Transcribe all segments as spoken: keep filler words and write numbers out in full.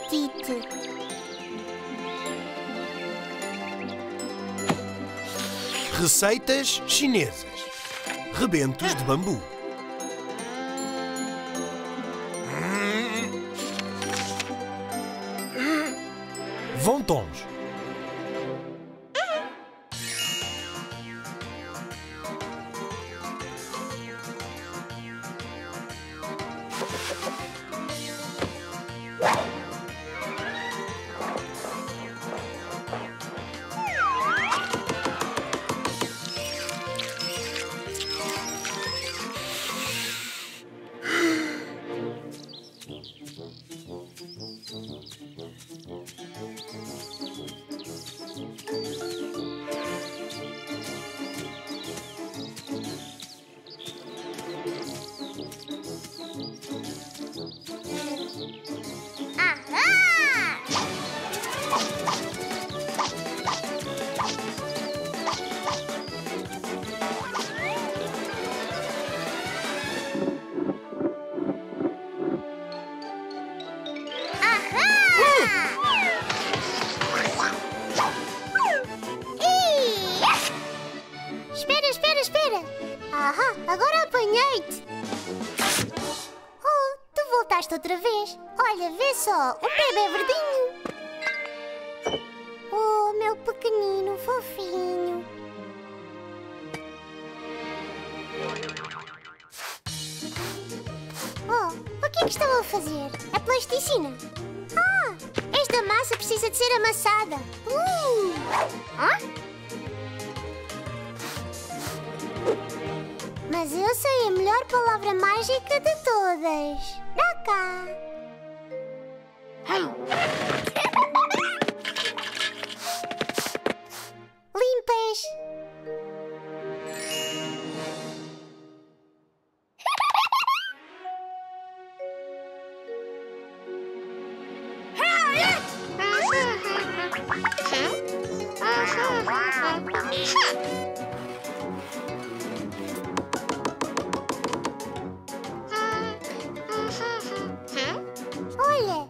apetite. Receitas chinesas. Rebentos de bambu. Wontons. Espera, espera, espera! Ahá, agora apanhei-te! Oh, tu voltaste outra vez! Olha, vê só, um bebê verdinho! Oh, meu pequenino, fofinho! Oh, o que é que estão a fazer? A plasticina? Ah, esta massa precisa de ser amassada! Uh! Hã? Mas eu sei a melhor palavra mágica de todas. Dá cá. Limpas. Olha!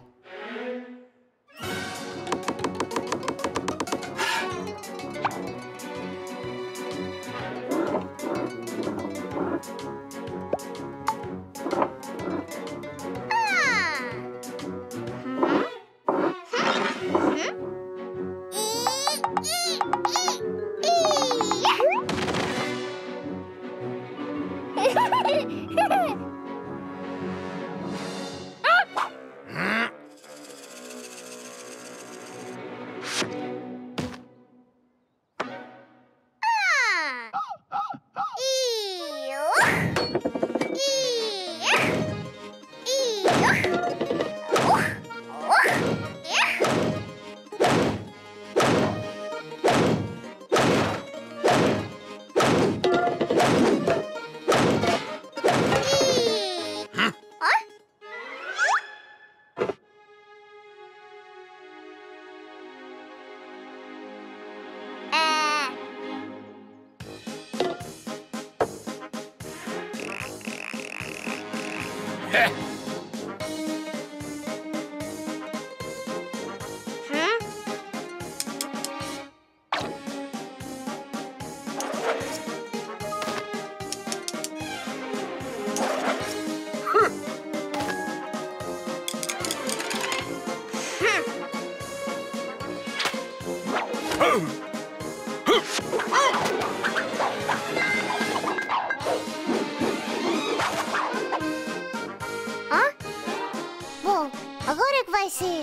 Hã? Bom, agora é que vai ser.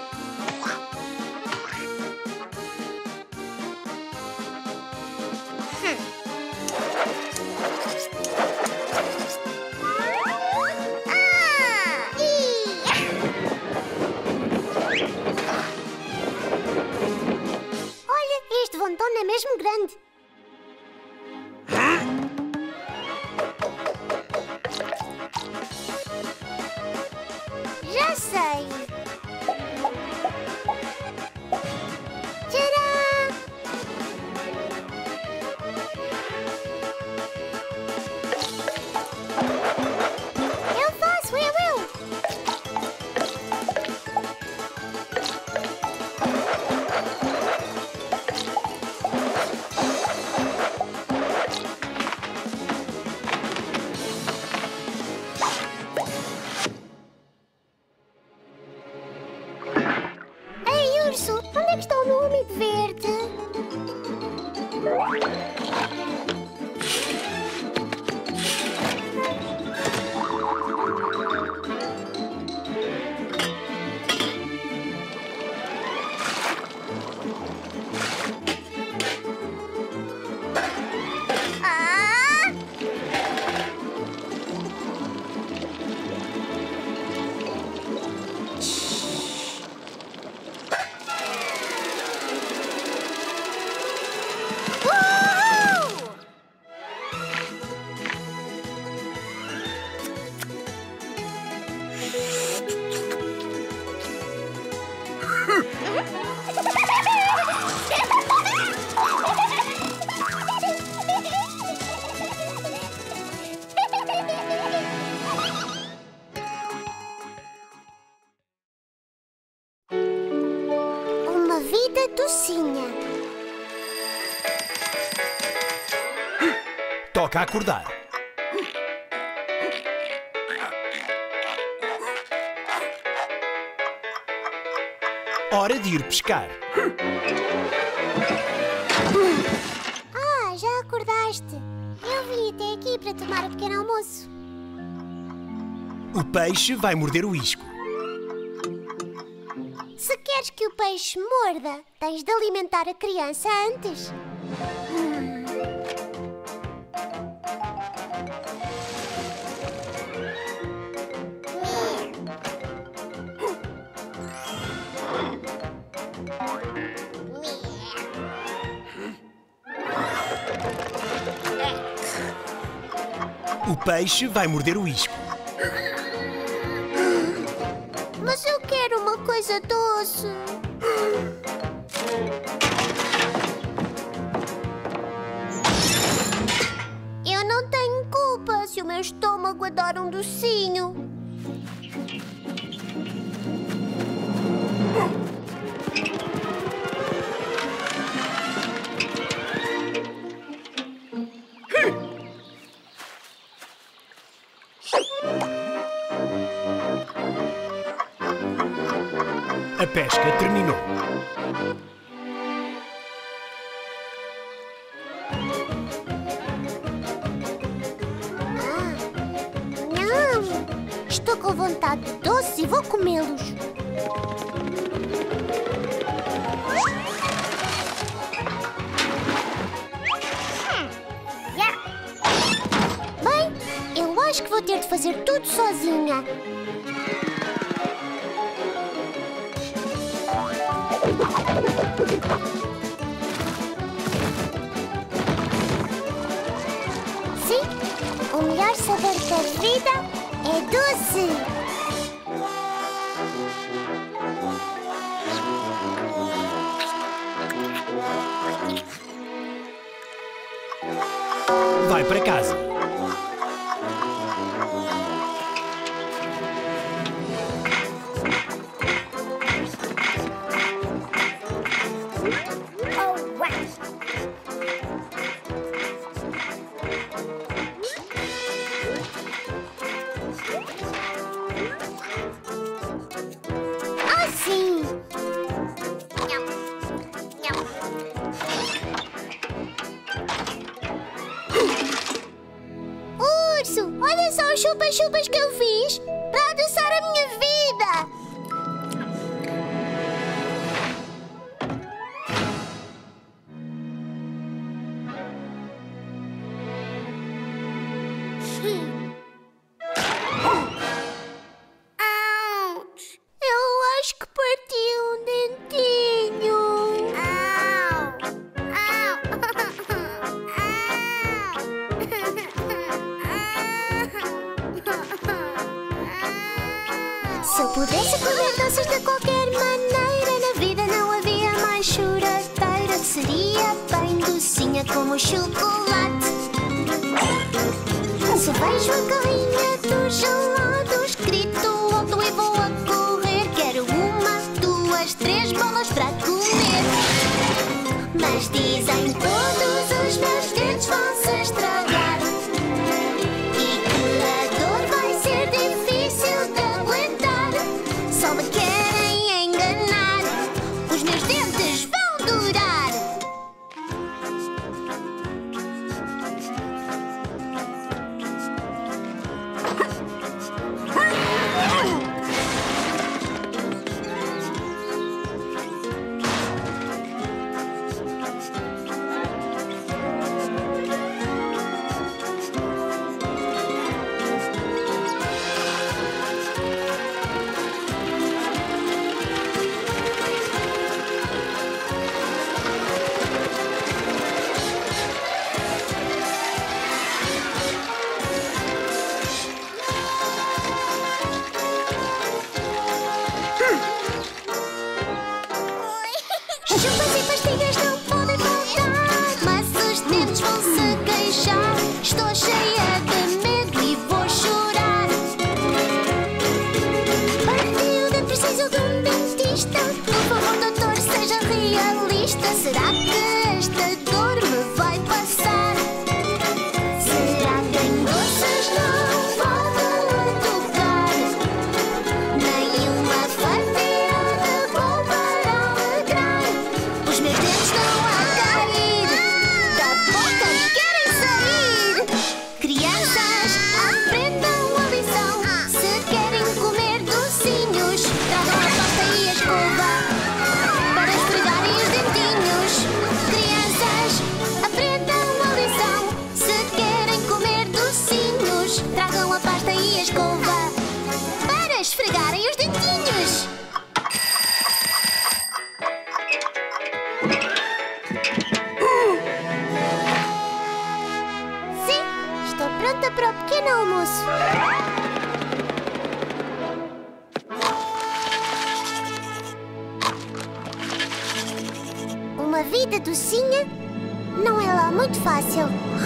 Olha, este wonton é mesmo grande. Já sei. Tcharam! Eu faço, eu, eu. tocinha. Toca acordar. Hora de ir pescar. Ah, já acordaste. Eu vim até aqui para tomar o pequeno almoço. O peixe vai morder o isco. Se queres que o peixe morda, tens de alimentar a criança antes. O peixe vai morder o isco. Mas eu quero uma coisa doce. Eu não tenho culpa se o meu estômago adora um docinho. A pesca terminou. Ah, não! Estou com vontade de doce e vou comê-los. Bem, eu acho que vou ter de fazer tudo sozinha. Sim, o melhor sabor da vida é doce. Vai para casa. Ah, sim! Urso, olha só os chupas-chupas que eu fiz para adoçar a minha vida! Eu acho que parti um dentinho. Se eu pudesse comer doces de qualquer maneira, na vida não havia mais choradeira. Seria bem docinha como chocolate. Se vejo a carrinha dos gelados, escrito logo e vou a correr. Quero uma, duas, três bolas para comer. Mas dizem todos os meus dentes vão se estragar e que a dor vai ser difícil de aguentar. Só me querem enganar, os meus dentes vão durar. com a pasta e a escova para esfregarem os dentinhos. Sim, estou pronta para o pequeno almoço. Uma vida docinha não é lá muito fácil.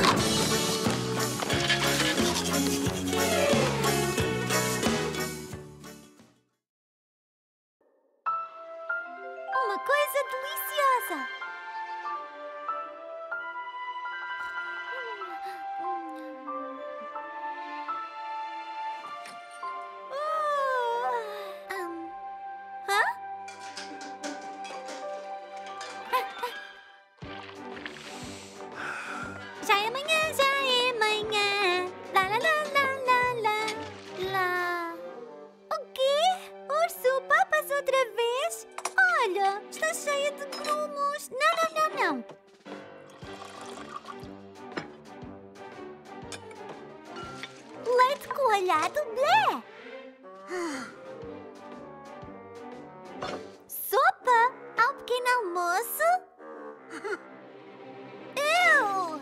Uma coisa deliciosa. Hum. Hã? Já é manhã, já é manhã. Lá, lá, lá, lá, lá, lá. O quê? Urso, papas outra vez? Olha, está cheia de grumos. Não, não, não, não. Leite coalhado, blé. Sopa ao pequeno almoço? Eu!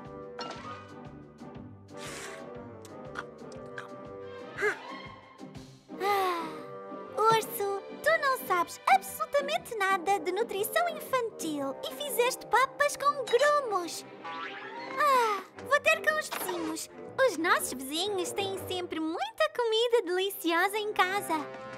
Ah, Urso, tu não sabes absolutamente nada de nutrição infantil e fizeste papas com grumos. Ah, vou ter com os vizinhos. Os nossos vizinhos têm sempre muita comida deliciosa em casa.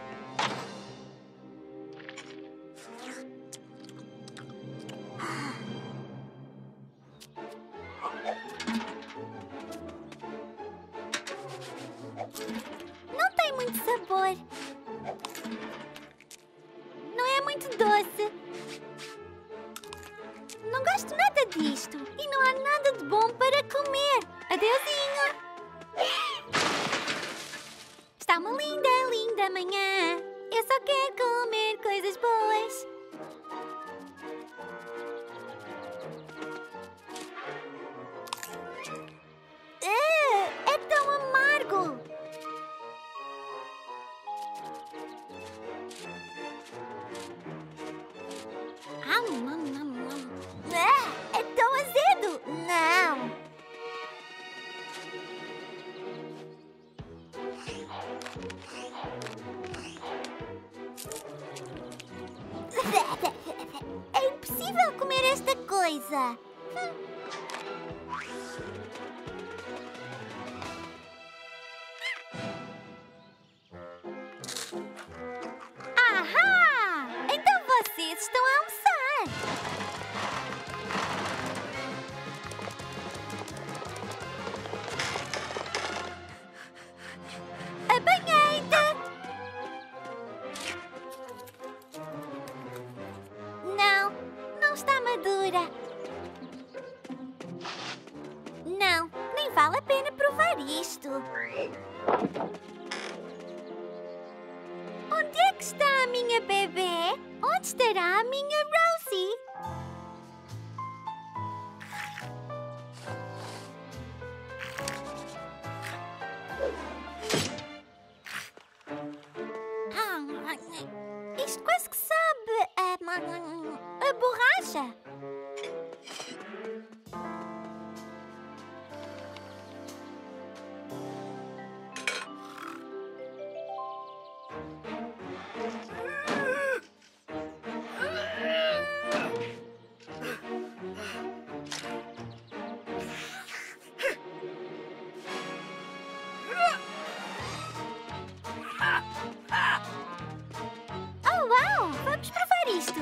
Não tem muito sabor. Não é muito doce. Não gosto nada disto. E não há nada de bom para comer. Adeusinho. Está uma linda, linda manhã. Eu só quero comer coisas boas. Uh, é tão amargo. Ah, não, não, não. Ah, é tão azedo. Não. É impossível comer esta coisa. Hum. Ahá! Então vocês estão a almoçar. Apanhei-te! Não, não está madura. Não, nem vale a pena provar isto. Onde é que está a minha bebê? Onde estará a minha Rosie? Isto quase que sabe a, a borracha. Oh, uau! Vamos provar isto.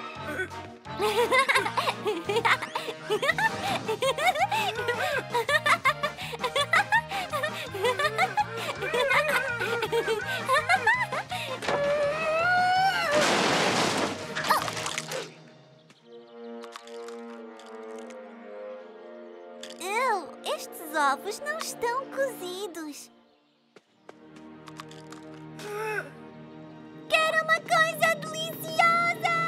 Eu, estes ovos não estão cozidos. Quero uma coisa deliciosa!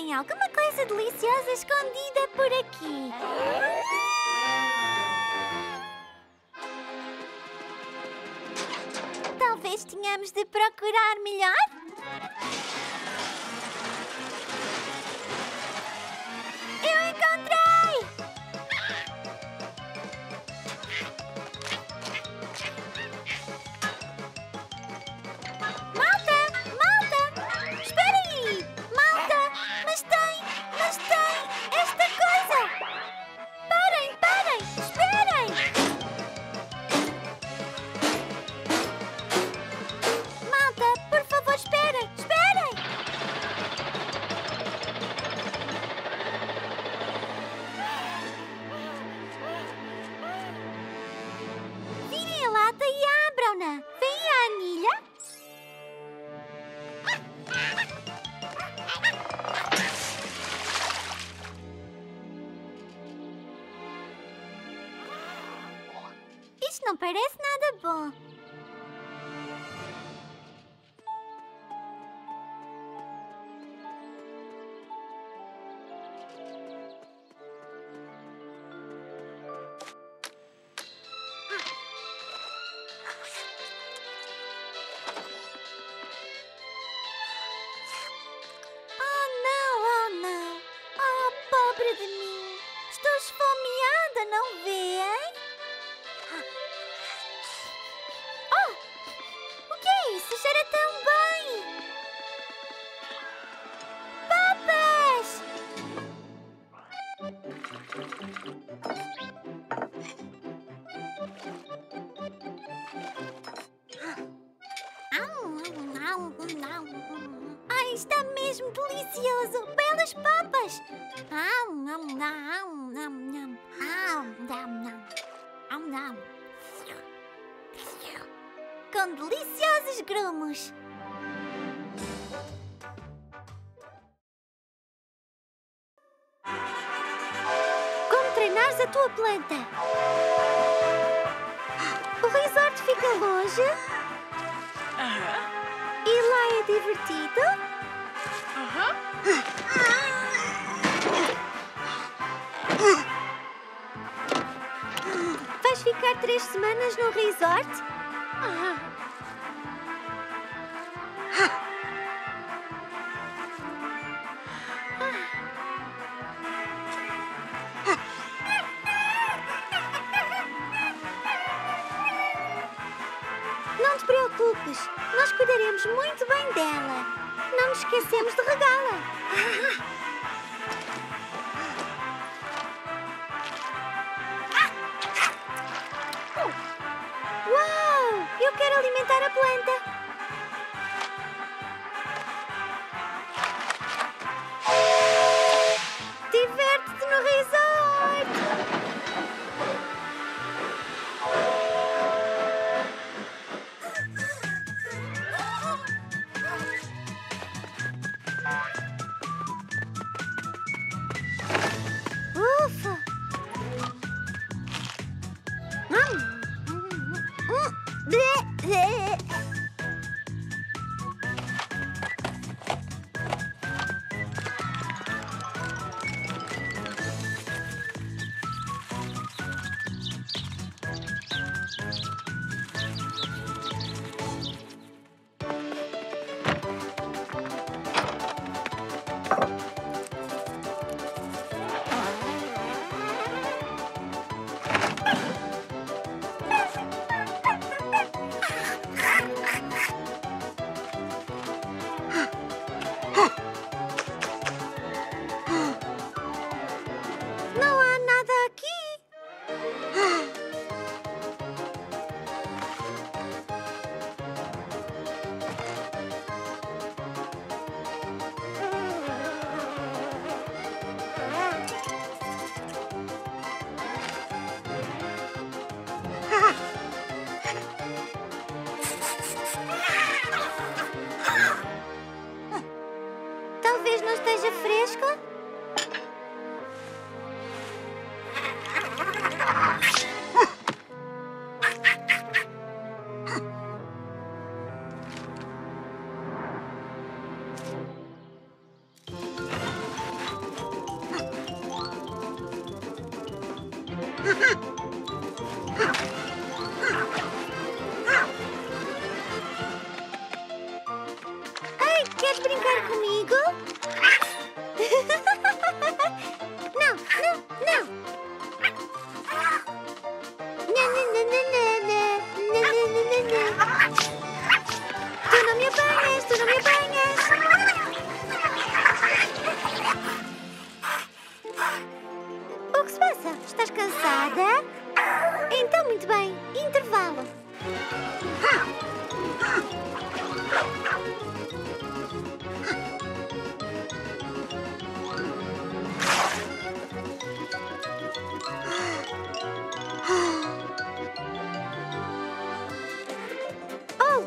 Tem alguma coisa deliciosa escondida por aqui. Talvez tenhamos de procurar melhor. Eu encontrei! Malta! Malta! Espera aí! Malta! Mas tem! Mas tem! Esta coisa! Parem! Parem! Esperem! Malta, por favor, esperem! Esperem! Virem a lata e abram-na! Vem a anilha! Isto não parece nada bom. Oh não, oh não. Oh, pobre de mim. Estou esfomeada, não vêem? Oh! O que é isso? Cheira tão bem! Papas! Ai, está mesmo delicioso! Belas papas! Com deliciosos grumos! Como treinares a tua planta? O resort fica longe? E lá é divertido? Vais ficar três semanas no resort? Não te preocupes, nós cuidaremos muito bem dela. Não nos esquecemos de regá-la. Uau! Eu quero alimentar a planta. Diverte-te no resort! Ufa! Hum. Hum. Blé, blé.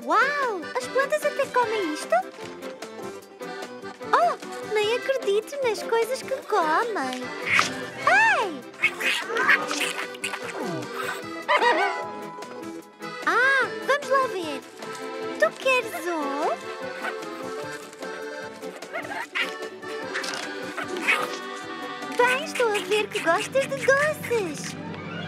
Uau! As plantas até comem isto? Oh, nem acredito nas coisas que comem. Ei! Ah, vamos lá ver. Tu queres um? Bem, estou a ver que gostas de doces.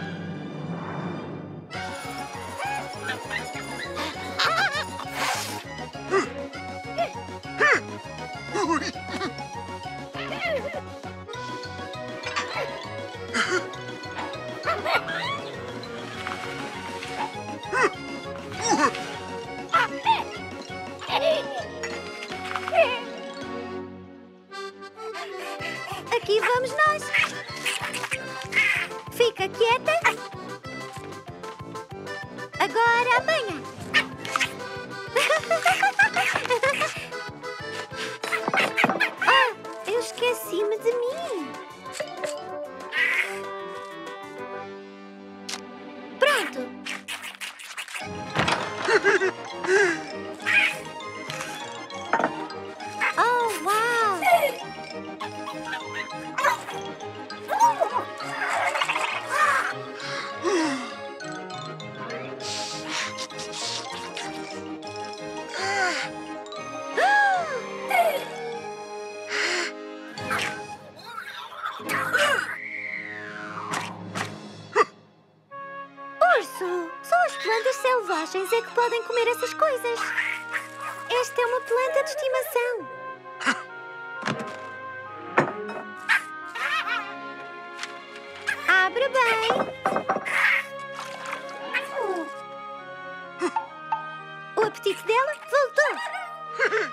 Aqui vamos nós. Fica quieta. Agora apanha. Oh, eu esqueci-me de mim. Pronto. Oh, uau! Urso, só as plantas selvagens é que podem comer essas coisas. Esta é uma planta de estimação. Abre bem. O apetite dela voltou.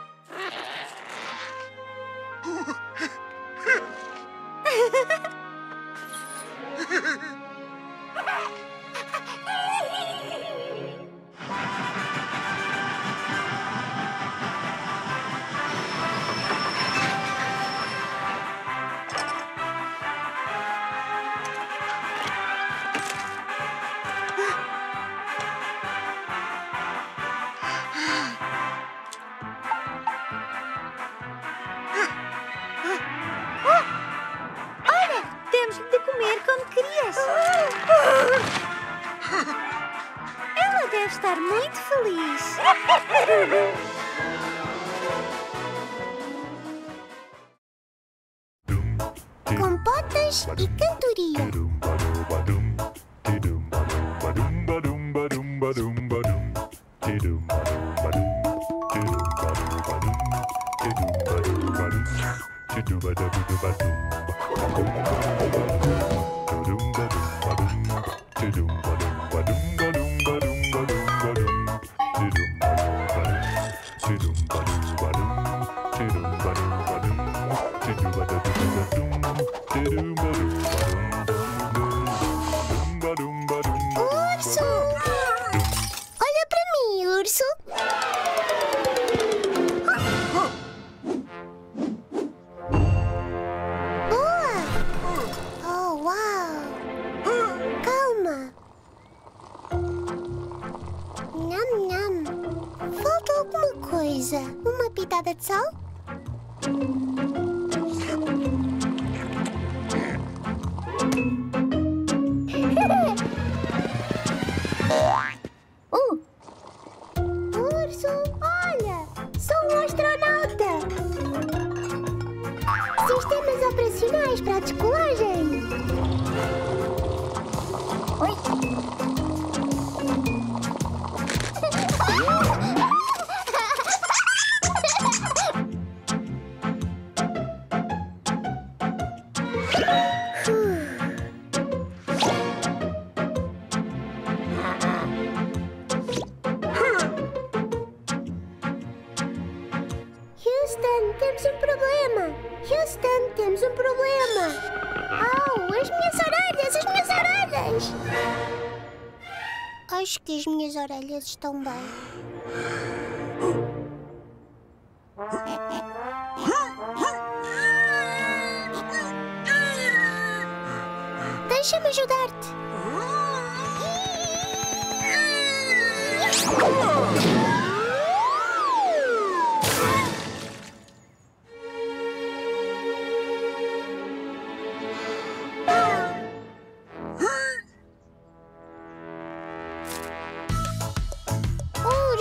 De comer como querias. Ela deve estar muito feliz. Compotas e cantoria. Urso! Olha para mim, urso! Boa! Oh, uau! Calma! Nham, nham! Falta alguma coisa. Uma pitada de sal? Uh! Urso, olha! Sou um astronauta! Sistemas operacionais para a descolagem! Oi! Houston, temos um problema! Houston, temos um problema! Oh, as minhas orelhas, as minhas orelhas! Acho que as minhas orelhas estão bem. Deixa-me ajudar-te.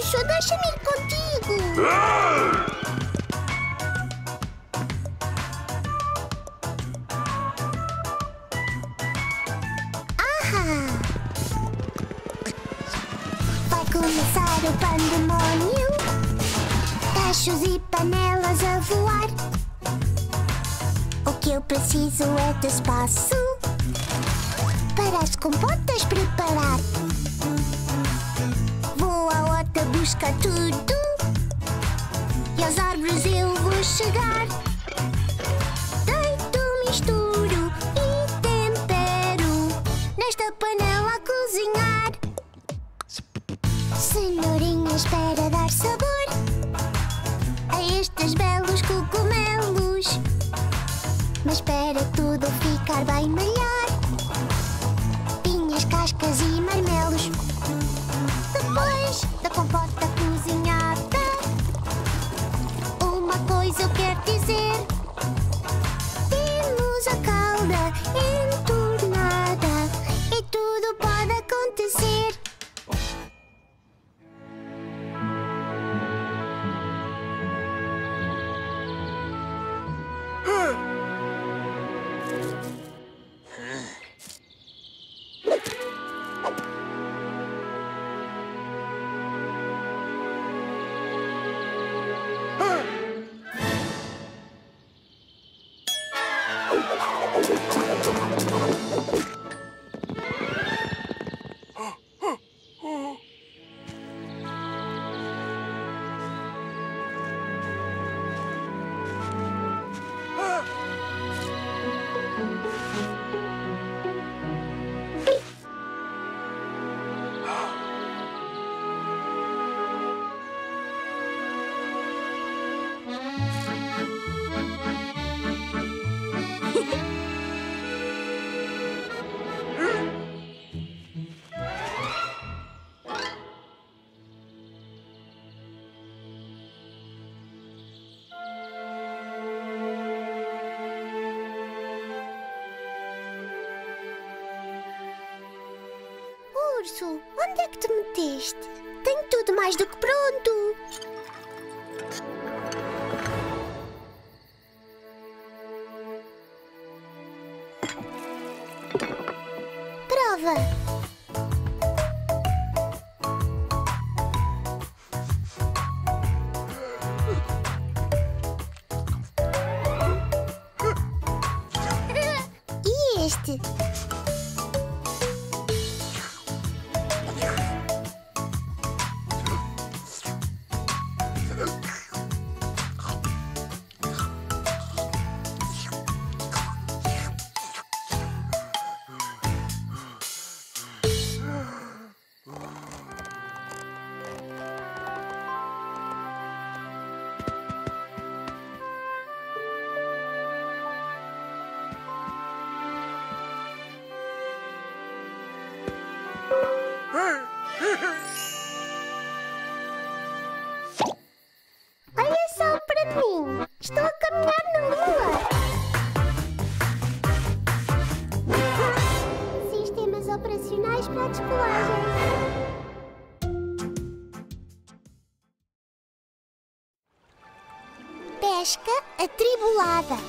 Urso, deixa-me ir contigo. Ah! Vai começar o pandemónio. Tachos e panelas a voar. O que eu preciso é de espaço para as compotas preparar. Vou à horta buscar tudo e às árvores eu vou chegar. Deito, misturo e tempero nesta panela a cozinhar. Cenourinhas para dar sabor a estes belos cogumelos. Mas para tudo ficar bem melhor, pinhas, cascas e marmelos. Depois da compota cozinhada, uma coisa eu quero dizer: temos a calda entornada e tudo pode acontecer. Urso, onde é que te meteste? Tenho tudo mais do que pronto. Prova. E este? Olha só para mim! Estou a caminhar na lua! Sistemas operacionais para a descolagem. Pesca atribulada.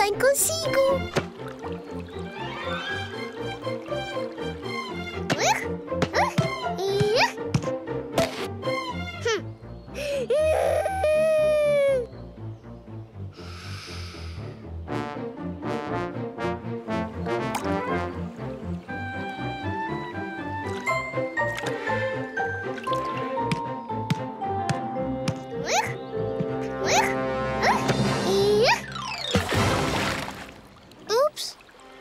também consigo. Ups.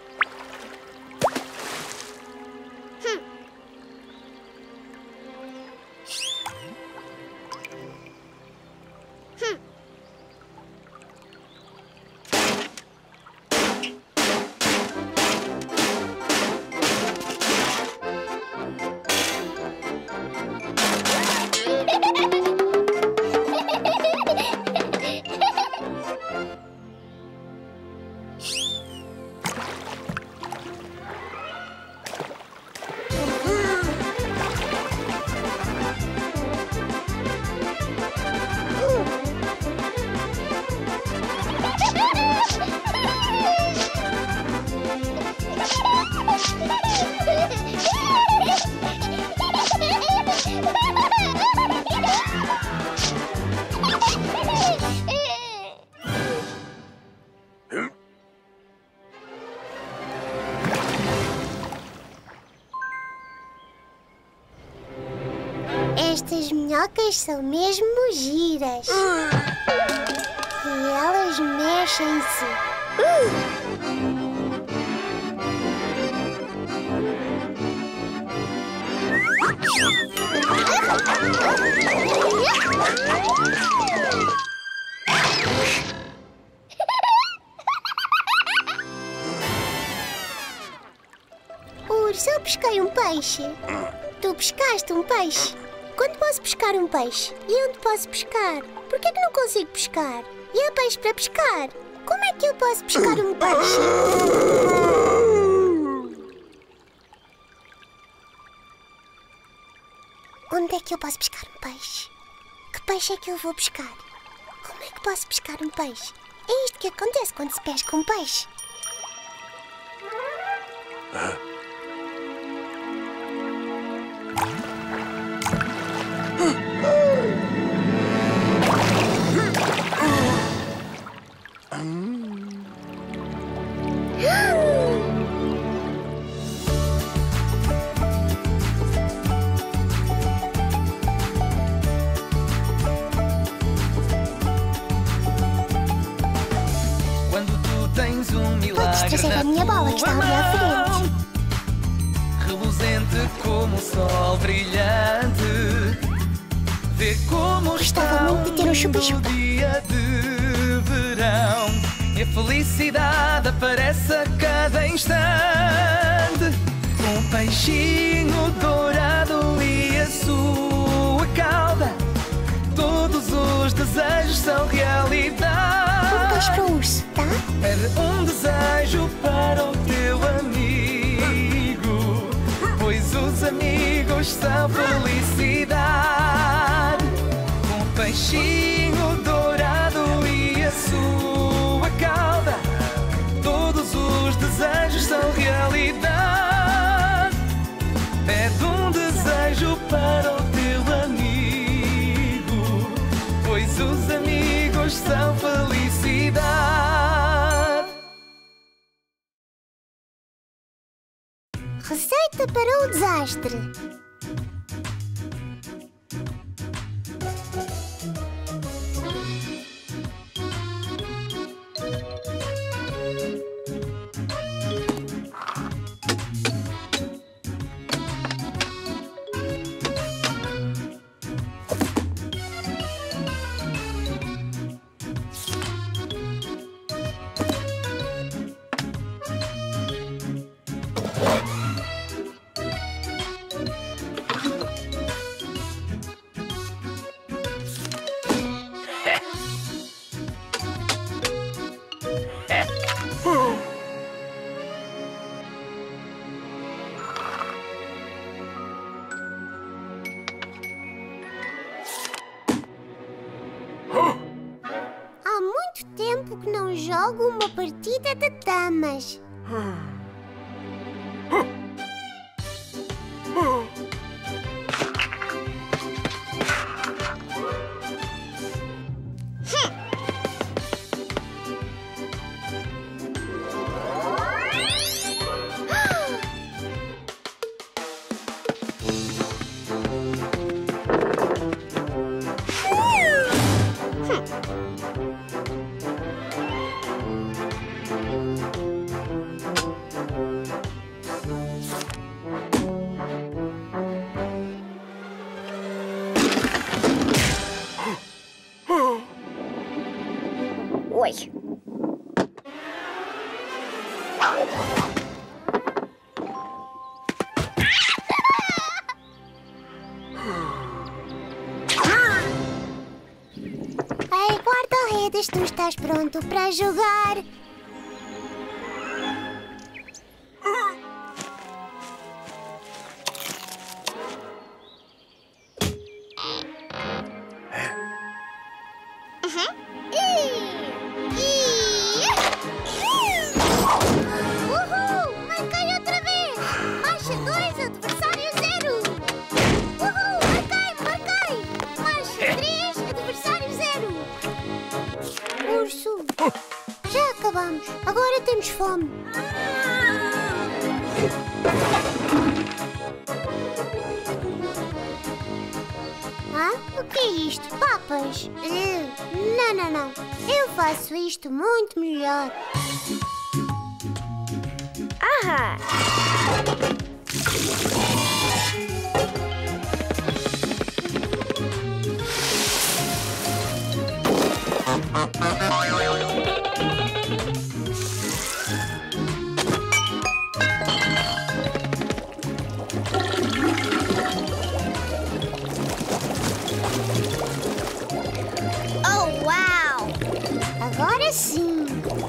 Estas minhocas são mesmo giras. E elas mexem-se. Urso, eu pesquei um peixe. Tu pescaste um peixe. Quando posso pescar um peixe? E onde posso pescar? Por que é que não consigo pescar? E há peixe para pescar? Como é que eu posso pescar um peixe? Onde é que eu posso pescar um peixe? Que peixe é que eu vou pescar? Como é que posso pescar um peixe? É isto que acontece quando se pesca um peixe. Podes trazer a minha bola que está ali à frente. Reluzente como o sol brilhante. Vê como Gostava está muito de ter um chupa-chupa. dia de verão. E a felicidade aparece a cada instante. Um peixinho dourado e a sua cauda. Todos os desejos são realidade. Um peixe para o urso, tá? Pede um desejo para o teu amigo, pois os amigos são felicidade. Um peixinho dourado e a sua cauda. Todos os desejos são realidade. Pede um desejo para o teu amigo, pois os amigos são felicidade. Receita para o desastre. partida de damas. Oi. Ei, guarda-redes, tu estás pronto para jogar? Uhul! Marquei outra vez! Marcha dois, adversário zero! Uhul! Marquei, marquei! Marcha três, adversário zero! Urso! Já acabamos! Agora temos fome! Ah? O que é isto? Papas? Uh, não, não, não! Eu faço isto muito melhor! Ahá! Oh, uau! Agora sim!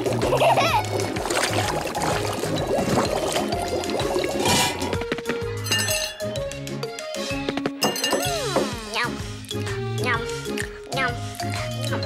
Nham, nham, nham, nham.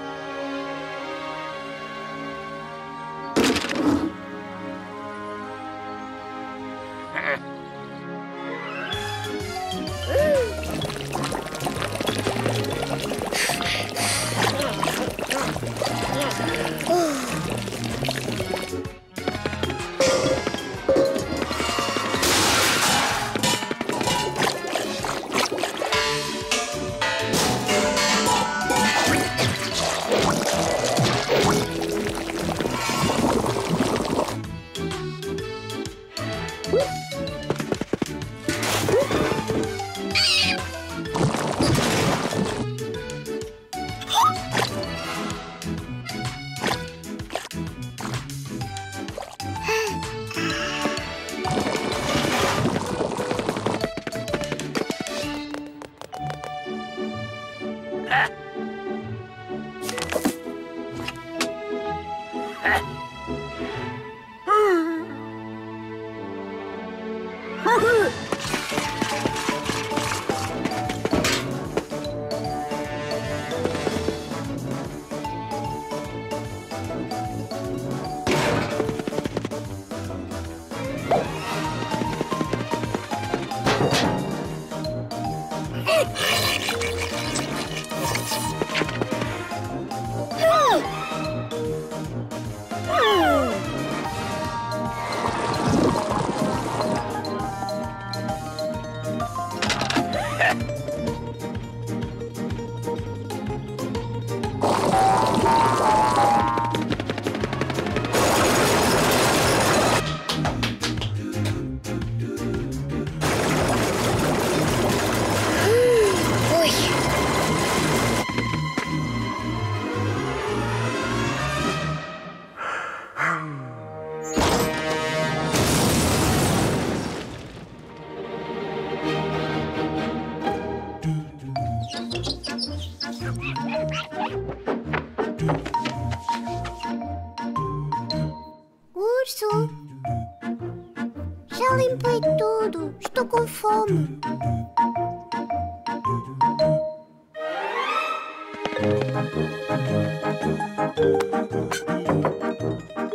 Urso! Já limpei tudo. Estou com fome.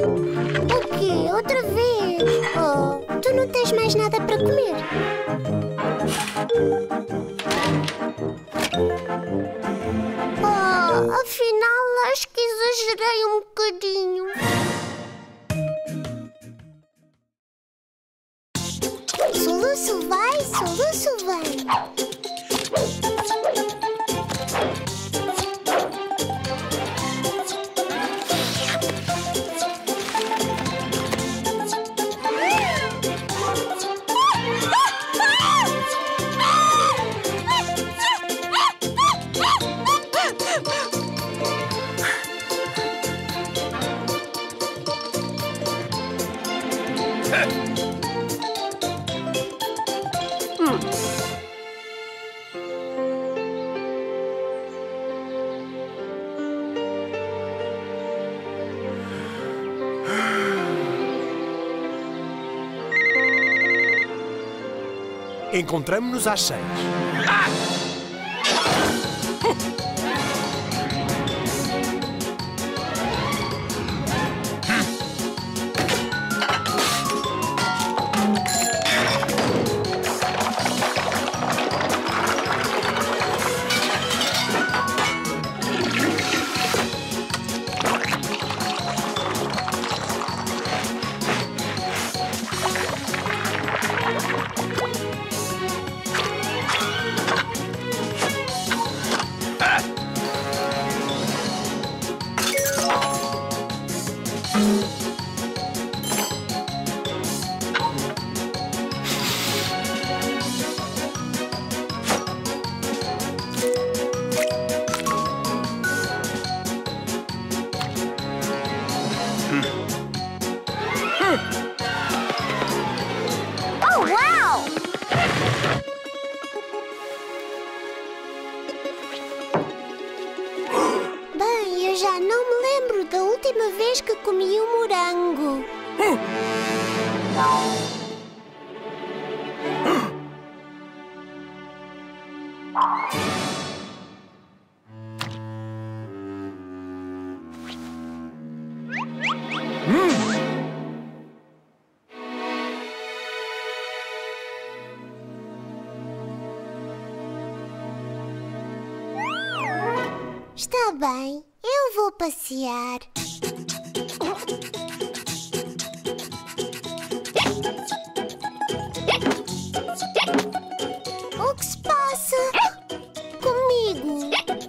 O quê? Outra vez? Oh, tu não tens mais nada para comer? Oh, afinal, acho que exagerei um bocadinho. Soluço vai, soluço vem. Encontramo-nos às seis. Oh, uau! Bem, eu já não me lembro da última vez que comi um morango. Está bem, eu vou passear. O que se passa comigo?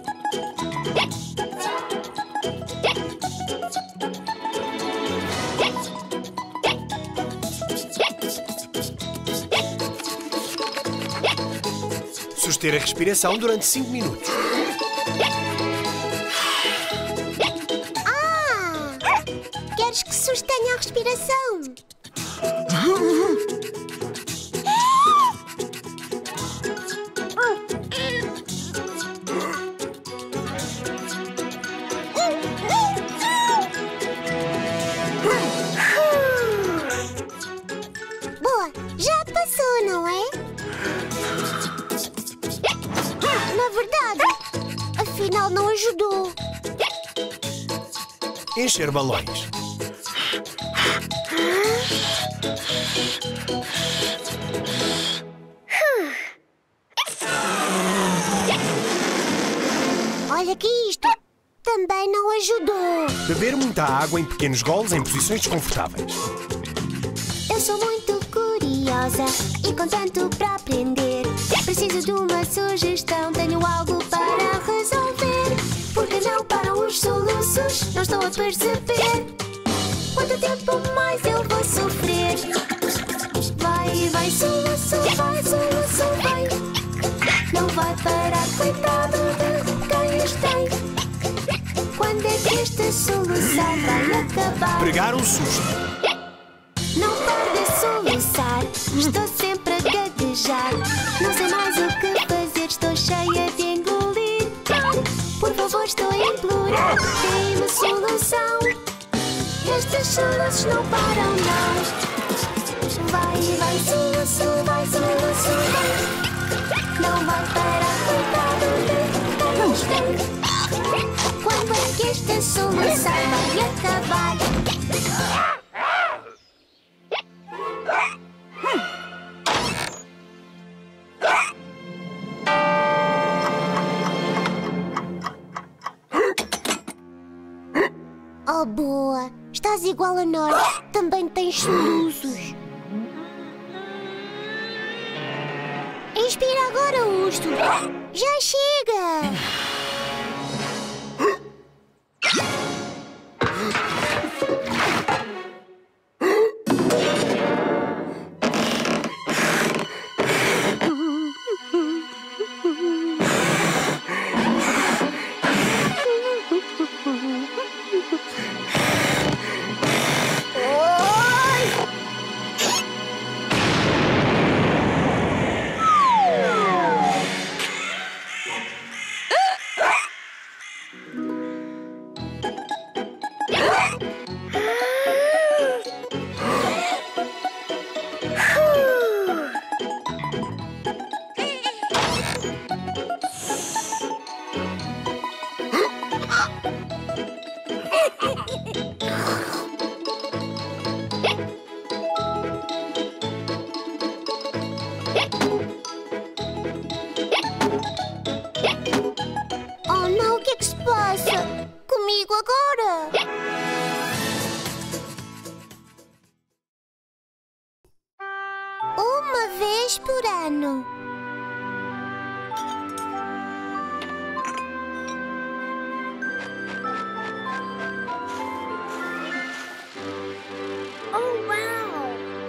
Suster a respiração durante cinco minutos. Queres que sustenha a respiração? Boa, já passou, não é? Na verdade, afinal não ajudou. Encher balões. Olha que isto também não ajudou. Beber muita água em pequenos goles em posições desconfortáveis. Eu sou muito curiosa e com tanto para aprender. Preciso de uma sugestão, tenho algo para resolver. Porque não param os soluços, não estou a perceber. Quanto tempo mais eu vou sofrer? Vai, vai, soluço, vai, soluço, vai. Não vai parar, coitado de quem os tem. Quando é que esta solução vai acabar? Pregar um susto. Não paro de soluçar, estou sempre a gaguejar. Não sei mais o que fazer, estou cheia de engolir. Por favor, estou a implorar, dê-me solução. Estes soluços não param, não. Vai, vai, soluço, vai, soluço, vai. Não vai parar, coitado de quem os tem. Quando é que esta solução vai acabar? és igual a nós, também tens soluços. Inspira agora, urso. Já chega! Oh não, o que é que se passa? Comigo agora? Uma vez por ano. Oh, wow!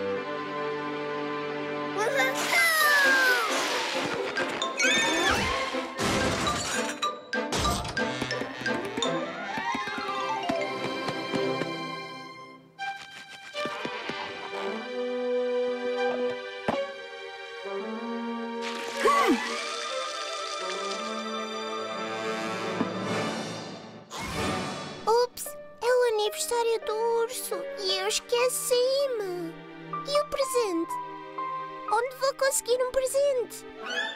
Ups, é o aniversário do urso e eu esqueci-me. E o presente? Onde vou conseguir um presente?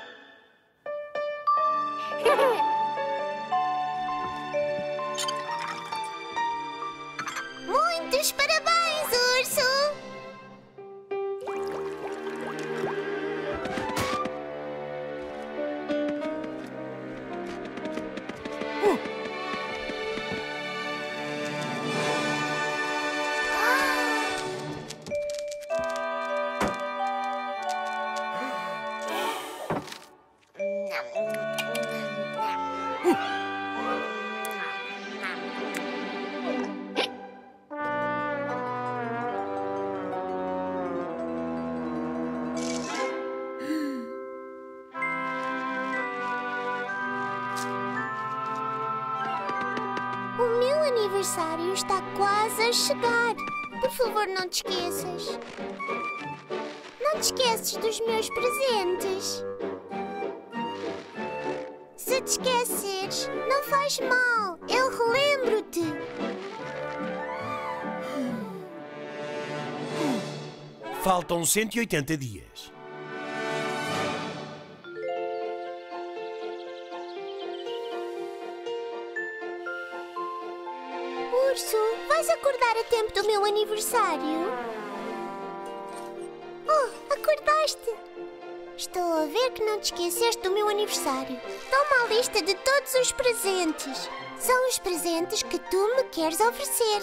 Muitos parabéns, urso! O meu aniversário está quase a chegar. Por favor, não te esqueças. Não te esqueces dos meus presentes. Se te esqueceres, não faz mal. Eu relembro-te. Faltam cento e oitenta dias. Urso, vais acordar a tempo do meu aniversário? Oh, acordaste! Estou a ver que não te esqueceste do meu aniversário. Toma a lista de todos os presentes. São os presentes que tu me queres oferecer.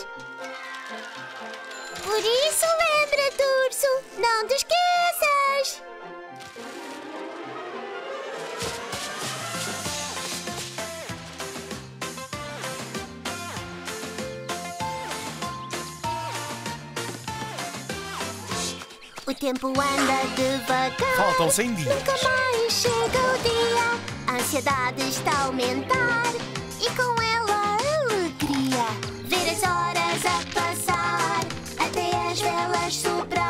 Por isso, lembra-te, urso! Não te esqueças! O tempo anda devagar. Faltam cem dias. Nunca mais chega o dia. A ansiedade está a aumentar. E com ela a alegria. Ver as horas a passar. Até as velas soprar.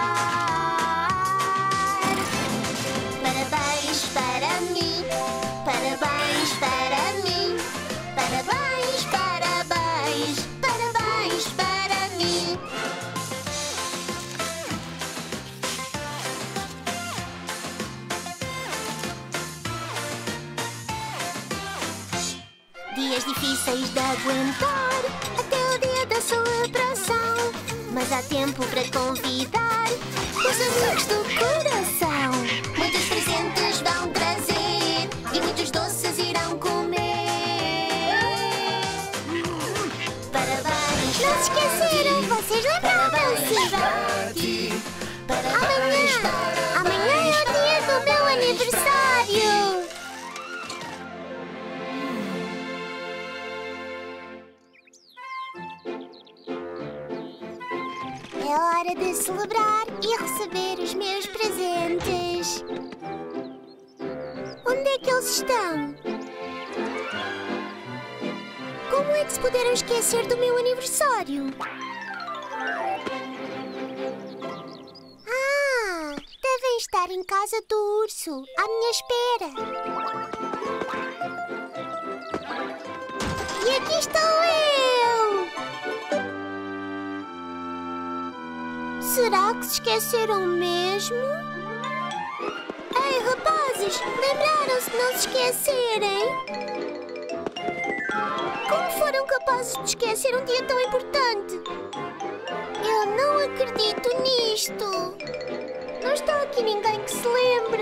Parabéns para mim. Parabéns para mim. Parabéns, parabéns. Parabéns para mim. Dias difíceis de aguentar, até o dia da celebração. Mas há tempo para convidar os amigos do coração. Muitos presentes vão trazer e muitos doces irão comer. Parabéns! Não se esqueceram, vocês hora de celebrar e receber os meus presentes. Onde é que eles estão? Como é que se puderam esquecer do meu aniversário? Ah, devem estar em casa do urso, à minha espera. E aqui estou eu! Será que se esqueceram mesmo? Ei, rapazes, lembraram-se de não se esquecerem? Como foram capazes de esquecer um dia tão importante? Eu não acredito nisto. Não está aqui ninguém que se lembre.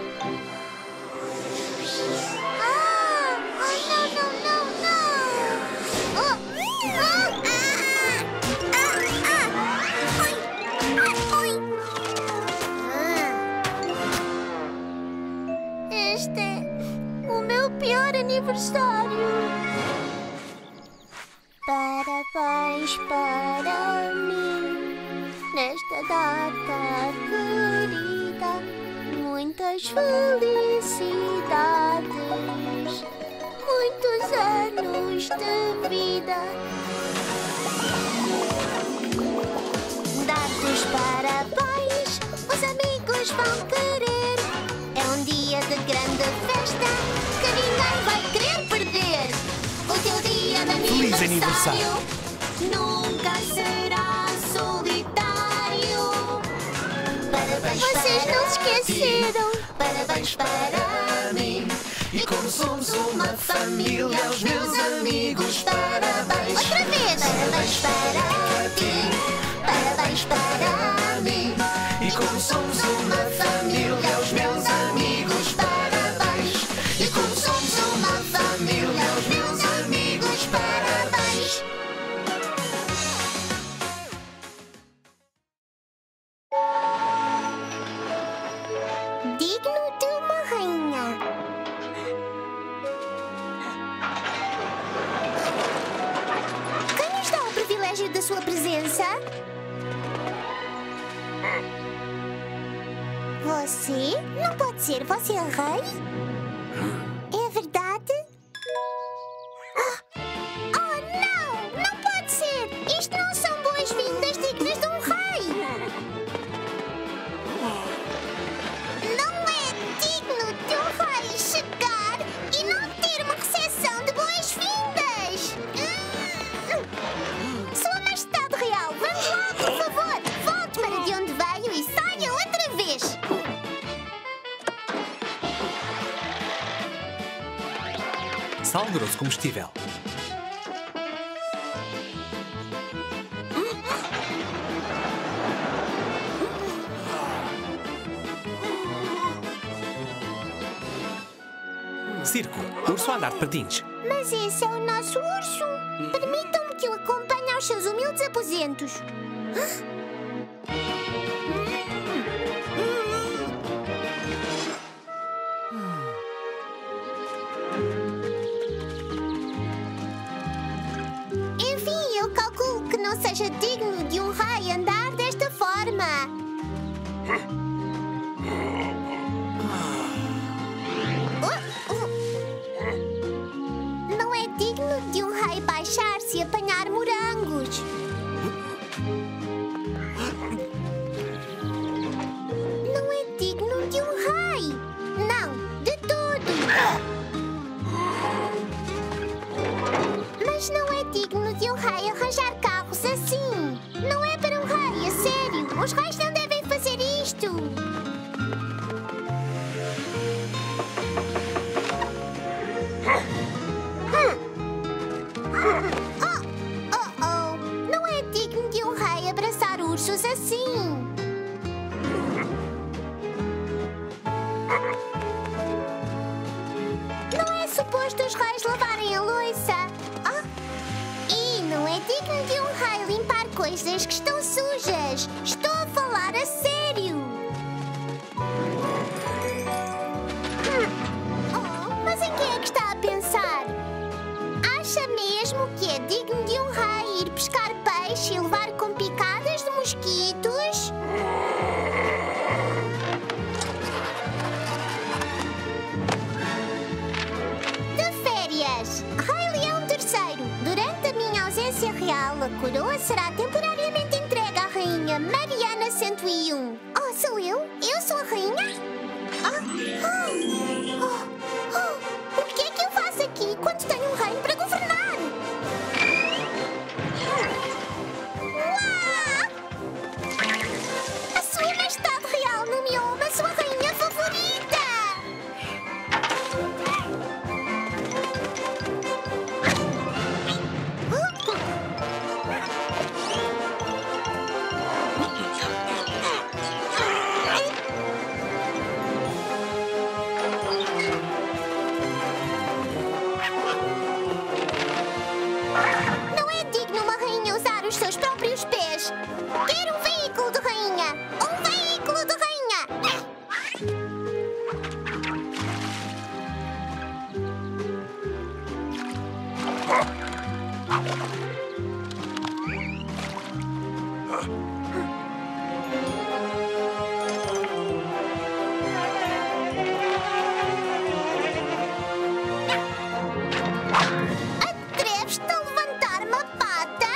Ah! Ai, não, não, não, não! Oh! Ah! Ah! Ah! Ah! Oi! Oi! Ah! Este é o meu pior aniversário. Parabéns para mim nesta data querida. Muitas felicidades, muitos anos de vida. Dar-te os parabéns, os amigos vão querer. É um dia de grande festa que ninguém vai querer perder. O teu dia de Feliz aniversário nunca será solitário. Parabéns. Vocês não se esqueceram. Parabéns para mim. E como somos uma família, aos meus amigos, parabéns. Outra vez. Parabéns para ti. Parabéns para mim. E como somos uma família, aos meus amigos, parabéns. E como somos uma família, aos meus amigos, parabéns. Digno de uma rainha. Quem nos dá o privilégio da sua presença? Você? Não pode ser. Você é rei? É verdade? Ah! Oh, não! Não pode ser! Isto não são boas-vindas dignas de um rei! Não é digno de um rei chegar e não ter uma recepção de boas-vindas! Hum. Sua Majestade Real, vamos lá, por favor! Volte para de onde veio e saia outra vez! Sal grosso combustível. Circo, urso a andar de patins. Mas esse é o nosso urso! Permitam-me que o acompanhe aos seus humildes aposentos. Enfim, eu calculo que não seja digno de um rei andar desta forma. Não é digno de um rei baixar-se e apanhar morangos. Não é digno de um rei. Não, de todo. Mas não é digno de um rei arranjar carros assim. Não é para um rei, a sério. Os reis não devem fazer isto. Oh, oh, oh. Não é digno de um rei abraçar ursos assim. Não é suposto os reis lavarem a louça. Oh. E não é digno de um rei limpar coisas que estão sujas. Estou a falar a sério. Hum. Oh, mas em quem é que está a pensar? Acha mesmo que é digno de um rei ir pescar peixe e levar com picadas de mosquito? coroa será temporariamente entregue à Rainha Mariana cento e um. Oh, sou eu? Eu sou a rainha? Ah, ah, oh, oh. O que é que eu faço aqui quando tenho um reino para governar? Uau! A sua majestade real nomeou-me a sua rainha favorita! Não é digno uma rainha usar os seus próprios pés. Quero um veículo de rainha! Um veículo de rainha! Atreves-te a levantar-me a pata?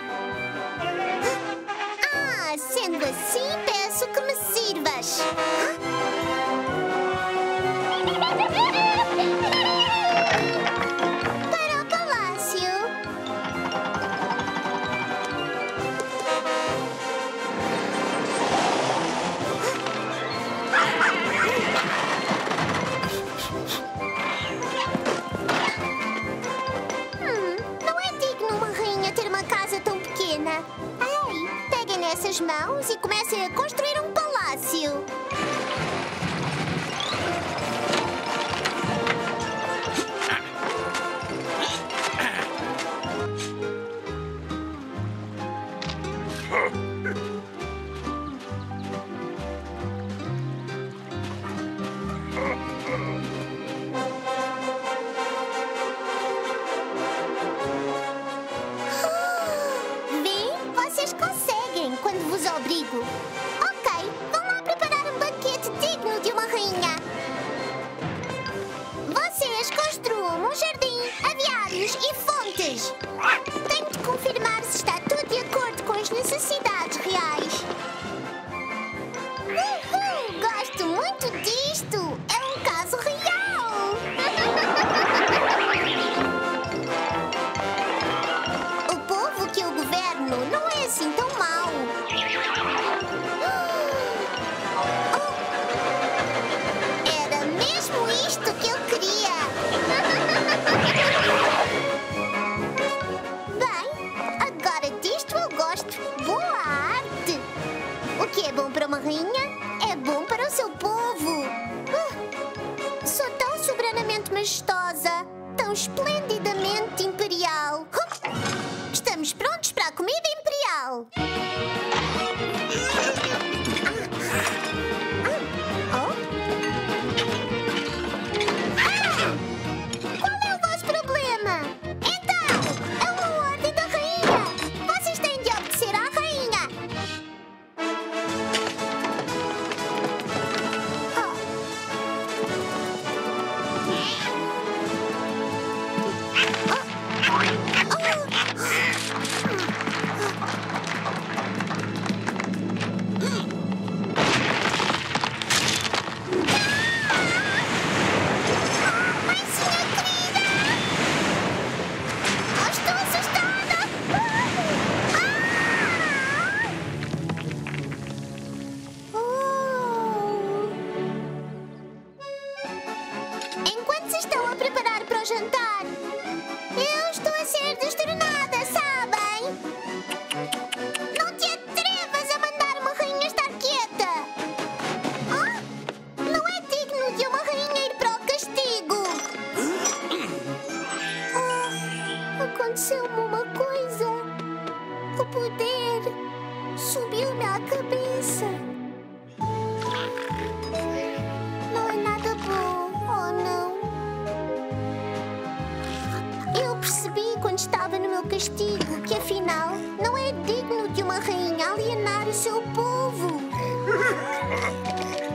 Ah, sendo assim, peço que me sirvas. Para o palácio. Hum, não é digno uma rainha ter uma casa tão pequena. Ei, peguem nessas mãos e comecem a construir um palácio. Vêem? Vocês conseguem quando vos obrigo. Ok, vão lá preparar um banquete digno de uma rainha. Vocês construam um jardim, aviários e fontes. Tenho de confirmar se está tudo de acordo com as necessidades reais. Uhul, gosto muito disto. É um caso real. O povo que eu governo não é assim tão mau. Oh, era mesmo isto que eu queria. Bem, agora disto eu gosto. Boa arte. O que é bom para uma rainha é bom para o seu povo. Ah, sou tão soberanamente majestosa, tão esplendidamente imperial. Hum, Estamos prontos para a comida imperial. Ah, qual é o vosso problema? Então, é uma ordem da rainha. Vocês têm de obedecer à rainha. subiu-me à cabeça. Não é nada bom, oh não. Eu percebi quando estava no meu castigo que afinal não é digno de uma rainha alienar o seu povo.